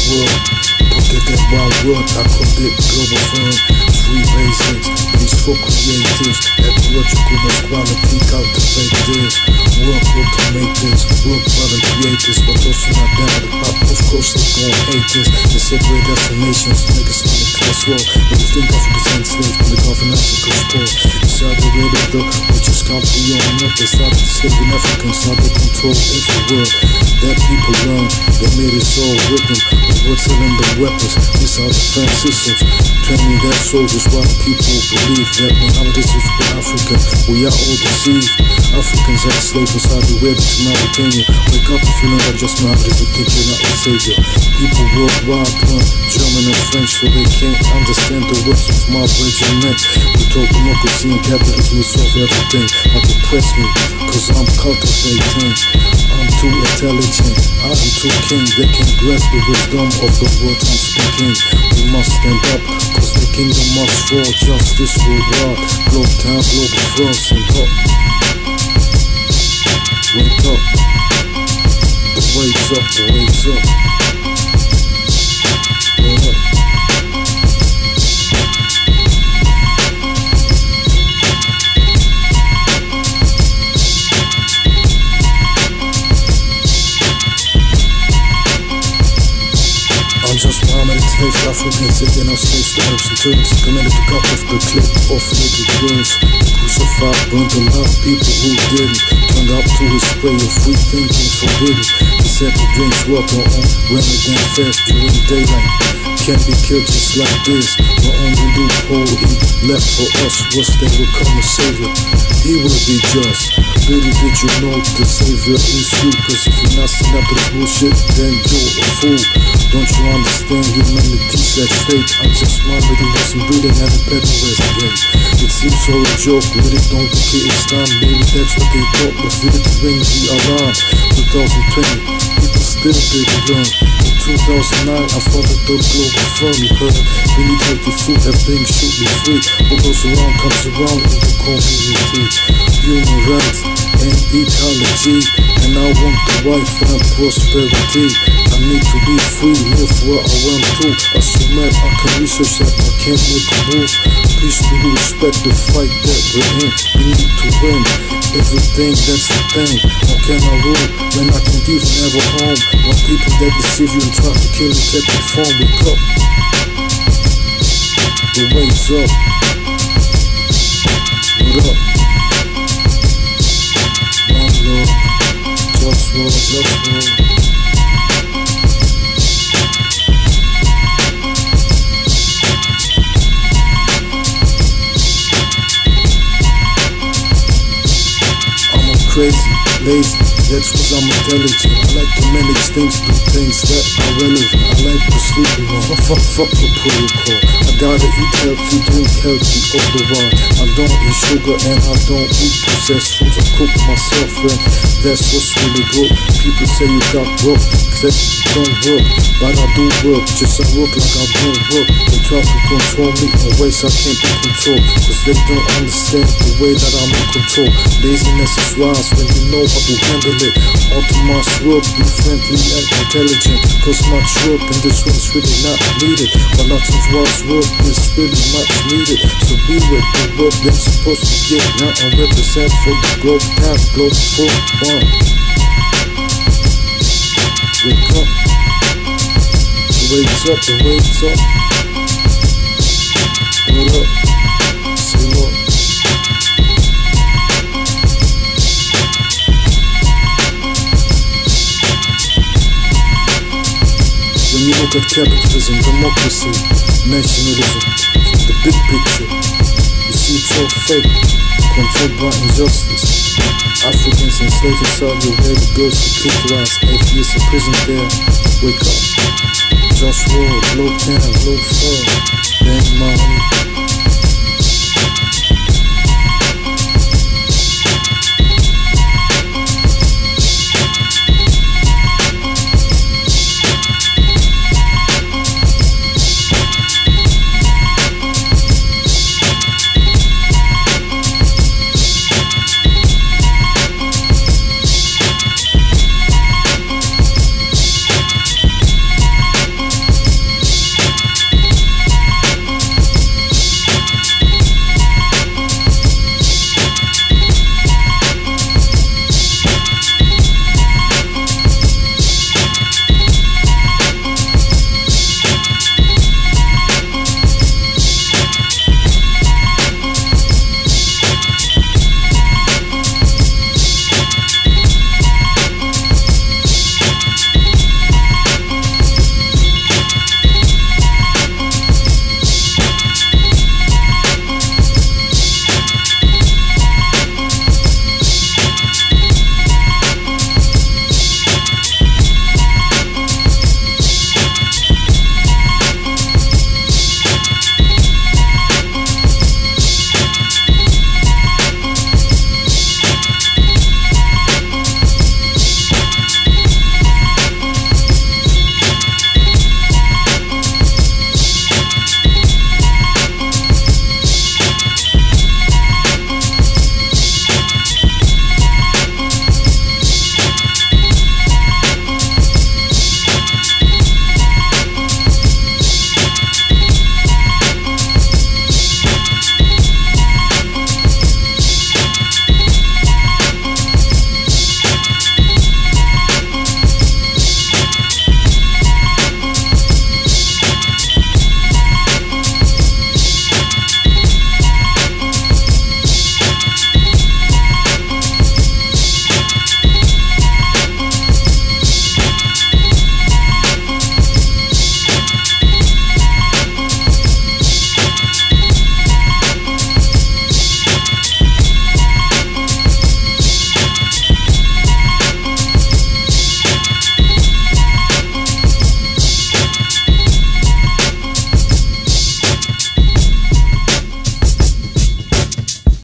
world. Put it in one word, I called it global firm. Free basics, peaceful creatives, ecological equality, cultivate this. Work automators, work brother creators, but also not down the pop. Of course they gon' hate this. They separate affirmations to make a Islamic class war. But you think Africa's enslaved to the government Africa's poor. Inside the radio though, which is country on up. They started enslaving Africans, now they control every world. That people learn, they made us all with them. But we're telling them weapons, these are defense systems. Training their soldiers while people believe that Muhammad is for Africa. We are all deceived. Africans are slaves inside the web to Mauritania. Wake up if you know that just Muhammad is the think you're not a savior. People worldwide learn German and French so they can't understand the words of my regiment. We talk democracy and capitalism will solve everything. But depress me, cause I'm cultivating. I'm too intelligent, I am too king. They can't grasp the wisdom of the words I'm speaking. We must stand up, cause the kingdom must fall. Justice worldwide, globe town, global frost and up. Wake up, the wake's up, the wake's up. Wake up. I'm just Muhammad, enslaved Africans, taking our slaves to Arabs and Turks, commanded to cut off the clip of little girls. Crucified, burned alive, people who didn't. Turned up to his spray of free thinking forbidden. He said he drinks water on Ramadan fast during daylight. Can't be killed just like this. The only loophole he left for us was they will come a savior. He will be just. Little did you know the savior is you. Cause if you're not standing up to this bullshit, then you're a fool. Don't you understand humanity's at stake? I'm just Muhammad who wasn't breathing at a bed and investigate. It seems all a joke, with it don't compete it's time. Maybe that's what they thought was it to ring the alarm. 2020, people still didn't learn. In 2009, I founded the global firm, you heard. We need healthy food, everything should be free. What goes around comes around in the community. Human rights and ecology, and I want the wife and prosperity. I need to be free, live where I want to. As a man, I can research that I can't make a move. Peace to respect the fight that we're in. We need to win everything, that's the thing. How can I rule when I can't even have a home? When people that deceive you and try to kill you take the phone. Wake up, the wake's up. What up? One love, just war, just war. Crazy, lazy, that's cause I'm intelligent. I like to manage things, do things that are relevant. I like to sleep alone, fuck the protocol. I gotta eat healthy, drink healthy all the while. I don't eat sugar and I don't eat processed foods. I cook myself and that's what's really good. People say you got broke, that don't work. But I do work, just I work like I don't work. They try to control me in ways I can't be controlled. Cause they don't understand the way that I'm in control. Laziness is wise when you know how to handle it. Optimize work, be friendly and intelligent. Cause much work in this one's really not needed. But lots of wise work is really much needed. So be with the work that's supposed to get. Now I represent for the globe path, globe for one. Wake up, the wake's up, the wake's up. What up, say what? When you look at capitalism, democracy, nationalism, from the big picture, you see it's all fake, controlled by injustice. Africans enslaved in Saudi Arabia, girls were clitorized, atheists in prison there. Wake up, just war, low town, low fall, bang money.